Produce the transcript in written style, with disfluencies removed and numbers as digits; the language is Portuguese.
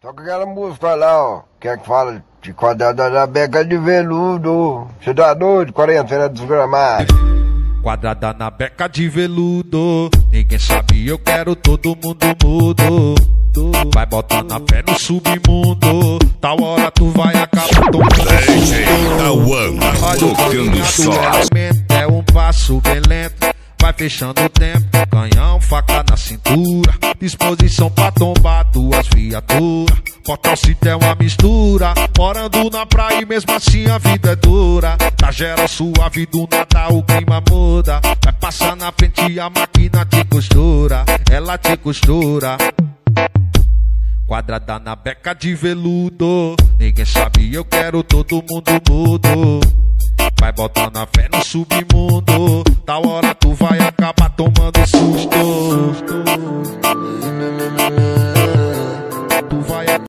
Toca aquela música lá, ó. Que é que fala de quadrada na beca de veludo. Você tá doido? Quarentena desgramada. Quadrada na beca de veludo. Ninguém sabe, eu quero todo mundo mudo. Vai botando a fé no submundo. Tal hora tu vai acabar tomando tocando só. É um passo bem lento. Vai fechando o tempo, canhão, faca na cintura. Disposição pra tombar duas viaturas. Portal-cito é uma mistura. Morando na praia e mesmo assim a vida é dura. Tá geral suave do nada, o clima muda. Vai passar na frente e a máquina te costura. Ela te costura. Quadrada na beca de veludo. Ninguém sabe, eu quero todo mundo mudo. Vai botando a fé no submundo. Tal hora tu vai acabar tomando susto. Tu vai